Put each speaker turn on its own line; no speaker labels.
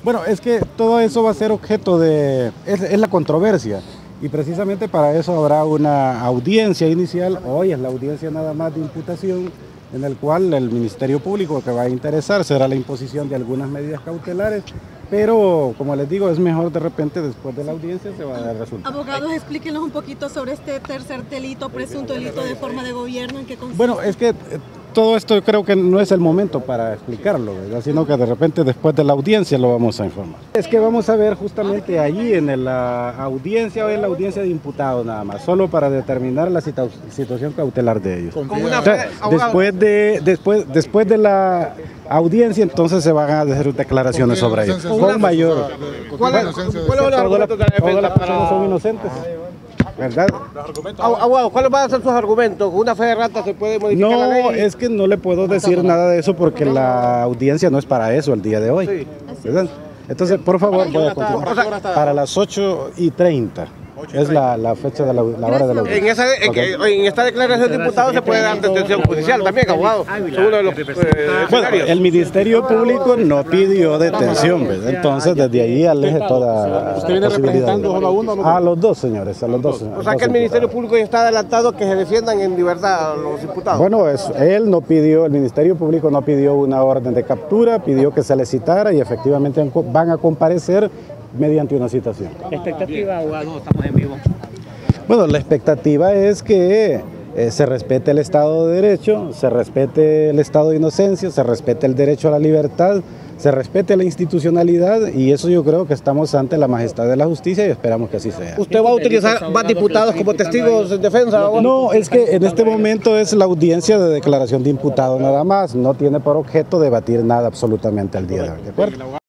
Bueno, es que todo eso va a ser objeto es la controversia. Y precisamente para eso habrá una audiencia inicial. Hoy es la audiencia nada más de imputación, en el cual el Ministerio Público que va a interesar será la imposición de algunas medidas cautelares, pero como les digo, es mejor de repente después de la audiencia se va a dar resultado.
Abogados, explíquenos un poquito sobre este tercer delito, presunto delito de forma de gobierno, ¿en qué consiste?
Bueno, es que todo esto yo creo que no es el momento para explicarlo, ¿verdad? Sino que de repente después de la audiencia lo vamos a informar. Es que vamos a ver justamente allí en la audiencia o en la audiencia de imputados nada más, solo para determinar la situación cautelar de ellos. Entonces, después de la audiencia entonces se van a hacer declaraciones sobre ellos. Con mayor...
¿Cuál es el argumento de la defensa?
Todas las personas son inocentes, ¿verdad?
Abogado, ¿cuáles van a ser sus argumentos? ¿Con una fe de rata se puede modificar la ley?
No, es que no le puedo decir nada de eso porque la audiencia no es para eso el día de hoy, ¿verdad? Entonces, por favor, voy a continuar. Para las 8:30 es la fecha de la hora de la audiencia.
En esta declaración de diputados se puede dar detención judicial también, abogado. Uno de los
Bueno, el Ministerio Público no pidió detención, ¿verdad? Entonces desde ahí aleje toda
¿Usted viene representando solo a uno o no?
A los dos, señores, a los dos.
O sea que el Ministerio Público ya está adelantado que se defiendan en libertad a los imputados.
Bueno, él no pidió, el Ministerio Público no pidió una orden de captura, pidió que se le citara y efectivamente van a comparecer mediante una citación.
¿Expectativa, abogado? Estamos en vivo.
Bueno, la expectativa es que se respete el Estado de Derecho, se respete el Estado de Inocencia, se respete el derecho a la libertad, se respete la institucionalidad y eso yo creo que estamos ante la majestad de la justicia y esperamos que así sea.
¿Usted va a utilizar más diputados como testigos en defensa?
No, es que en este momento es la audiencia de declaración de imputado nada más, no tiene por objeto debatir nada absolutamente al día de hoy, ¿de acuerdo?